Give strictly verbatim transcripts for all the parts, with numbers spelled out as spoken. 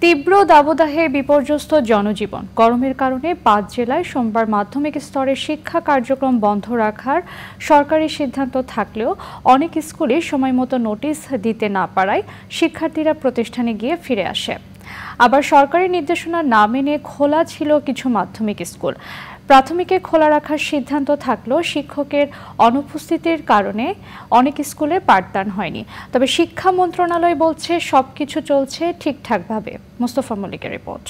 তীব্র দাবদাহে বিপর্যস্ত জনজীবন। গরমের কারণে পাঁচ জেলায় সোমবার মাধ্যমিক স্তরের শিক্ষা কার্যক্রম বন্ধ রাখার সরকারি সিদ্ধান্ত থাকলেও অনেক স্কুলে সময়মতো নোটিশ দিতে না পারায় শিক্ষার্থীরা প্রতিষ্ঠানে গিয়ে ফিরে আসে। আবার সরকারি নির্দেশনা না মেনে খোলা ছিল কিছু মাধ্যমিক স্কুল। প্রাথমিকে খোলা রাখার সিদ্ধান্ত থাকলেও শিক্ষকের অনুপস্থিতির কারণে অনেক স্কুলে পাঠদান হয়নি। তবে শিক্ষা মন্ত্রণালয় বলছে সবকিছু চলছে ঠিকঠাকভাবে। মোস্তফা মল্লিকের রিপোর্ট।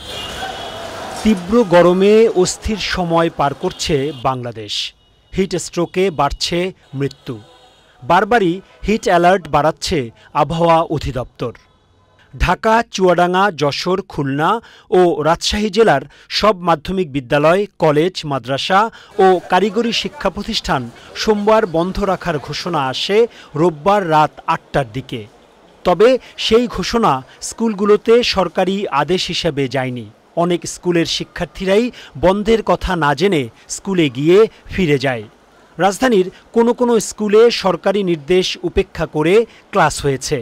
তীব্র গরমে অস্থির সময় পার করছে বাংলাদেশ। হিট স্ট্রোকে বাড়ছে মৃত্যু। বারবারই হিট অ্যালার্ট বাড়াচ্ছে আবহাওয়া অধিদপ্তর। ঢাকা, চুয়াডাঙ্গা, যশোর, খুলনা ও রাজশাহী জেলার সব মাধ্যমিক বিদ্যালয়, কলেজ, মাদ্রাসা ও কারিগরি শিক্ষা প্রতিষ্ঠান সোমবার বন্ধ রাখার ঘোষণা আসে রোববার রাত আটটার দিকে। তবে সেই ঘোষণা স্কুলগুলোতে সরকারি আদেশ হিসেবে যায়নি। অনেক স্কুলের শিক্ষার্থীরাই বন্ধের কথা না জেনে স্কুলে গিয়ে ফিরে যায়। রাজধানীর কোনো কোনো স্কুলে সরকারি নির্দেশ উপেক্ষা করে ক্লাস হয়েছে।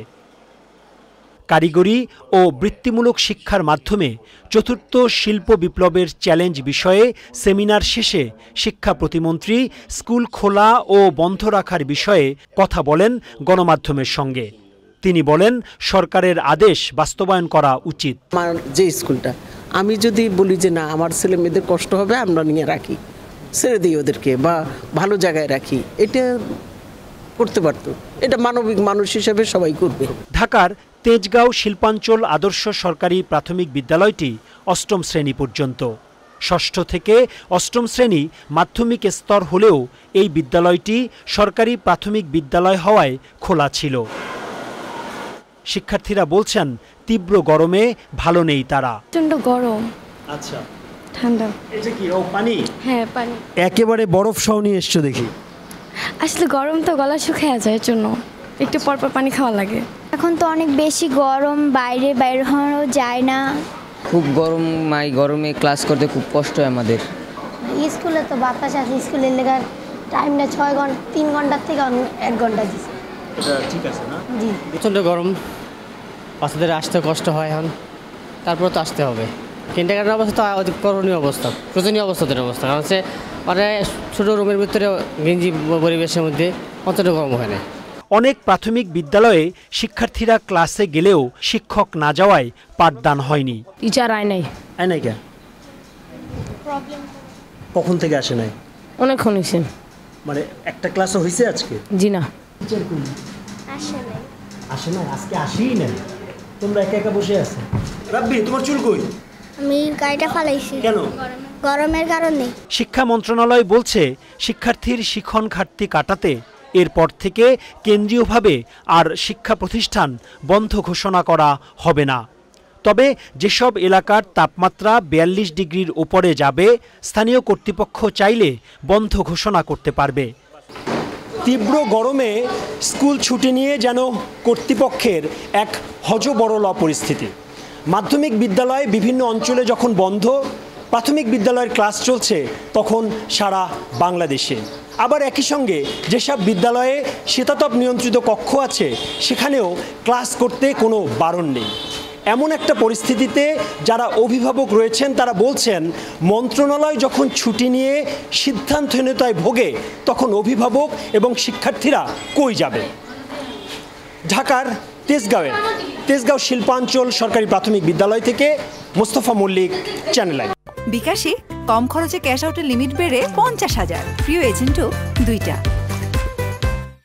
কারিগরি ও বৃত্তিমূলক শিক্ষার মাধ্যমে চতুর্থ শিল্প বিপ্লবের চ্যালেঞ্জ বিষয়ে সেমিনার শেষে শিক্ষা প্রতিমন্ত্রী স্কুল খোলা ও বন্ধ রাখার বিষয়ে কথা বলেন গণমাধ্যমের সঙ্গে। তিনি বলেন, সরকারের আদেশ বাস্তবায়ন করা উচিত। আমার যে স্কুলটা, আমি যদি বলি যে না আমার ছেলে মেয়েদের কষ্ট হবে, আমরা নিয়ে রাখি, ছেড়ে দিই ওদেরকে বা ভালো জায়গায় রাখি, এটা করতে পারতো। এটা মানবিক মানুষ হিসেবে সবাই করবে। ঢাকার তেজগাঁও শিল্পাঞ্চল আদর্শ সরকারি প্রাথমিক বিদ্যালয়টি অষ্টম শ্রেণী পর্যন্ত। ষষ্ঠ থেকে অষ্টম শ্রেণী মাধ্যমিক স্তর হলেও এই বিদ্যালয়টি সরকারি প্রাথমিক বিদ্যালয় হওয়ায় খোলা ছিল। শিক্ষার্থীরা বলছেন, তীব্র গরমে ভালো নেই তারা। প্রচন্ড গরম। আচ্ছা, ঠান্ডা। এটা কি ও পানি? হ্যাঁ, পানি। একেবারে বরফ সহ নিয়ে এসছো দেখি। আসলে গরম তো গলা শুকিয়ে যায়, এর জন্য একটু পর পর পানি খাওয়া লাগে। এখন তো অনেক বেশি গরম, বাইরে বাইরে হওয়াও যায় না। খুব গরম, মাই গরমে ক্লাস করতে খুব কষ্ট হয় আমাদের। স্কুলে তো বাতাস আছে, স্কুলের লেগার টাইমটা ছয় ঘন্টা তিন ঘন্টার থেকে এক ঘন্টা দিচ্ছে। এটা ঠিক আছে না? জি, প্রচণ্ড গরম, বাচ্চাদের আসতে কষ্ট হয়। এখন তারপর তো আসতে হবে। কিন্ডারগার্টেন অবস্থা তো করণীয় অবস্থা, শোচনীয় অবস্থাদের অবস্থা। কারণ হচ্ছে মানে ছোটো রুমের ভিতরে গেঞ্জি পরিবেশের মধ্যে অতটা গরম হয় না। অনেক প্রাথমিক বিদ্যালয়ে শিক্ষার্থীরা ক্লাসে গেলেও শিক্ষক না যাওয়ায় পাঠদান হয়নি। টিচার আয় নাই। আয় নাই কেন? কখন থেকে আসে নাই? অনেকক্ষণ হয়েছে। মানে একটা ক্লাসও হয়েছে আজকে? জি না, টিচার কোন আসে নাই। আসে না, আজকে আসেই না। তোমরা একা একা বসে আছো। রাব্বি, তোমার চুল কই? আমি গাড়িটা ফালাইছি। কেন? গরমের কারণে। শিক্ষা মন্ত্রণালয় বলছে, শিক্ষার্থীর শিখন ঘাটতি কাটাতে এরপর থেকে কেন্দ্রীয়ভাবে আর শিক্ষা প্রতিষ্ঠান বন্ধ ঘোষণা করা হবে না। তবে যেসব এলাকার তাপমাত্রা বিয়াল্লিশ ডিগ্রির উপরে যাবে, স্থানীয় কর্তৃপক্ষ চাইলে বন্ধ ঘোষণা করতে পারবে। তীব্র গরমে স্কুল ছুটি নিয়ে যেন কর্তৃপক্ষের এক হযবরল পরিস্থিতি। মাধ্যমিক বিদ্যালয় বিভিন্ন অঞ্চলে যখন বন্ধ, প্রাথমিক বিদ্যালয়ের ক্লাস চলছে তখন সারা বাংলাদেশে। আবার একই সঙ্গে যেসব বিদ্যালয়ে শীতাতপ নিয়ন্ত্রিত কক্ষ আছে, সেখানেও ক্লাস করতে কোনো বারণ নেই। এমন একটা পরিস্থিতিতে যারা অভিভাবক রয়েছেন তারা বলছেন, মন্ত্রণালয় যখন ছুটি নিয়ে সিদ্ধান্তহীনতায় ভোগে, তখন অভিভাবক এবং শিক্ষার্থীরা কই যাবে? ঢাকার তেজগাঁওয়ে তেজগাঁও শিল্পাঞ্চল সরকারি প্রাথমিক বিদ্যালয় থেকে মোস্তফা মল্লিক, চ্যানেল আই। বিকাশে কম খরচে ক্যাশ আউটের লিমিট বেড়ে পঞ্চাশ হাজার, প্রিয় এজেন্টও দুইটা।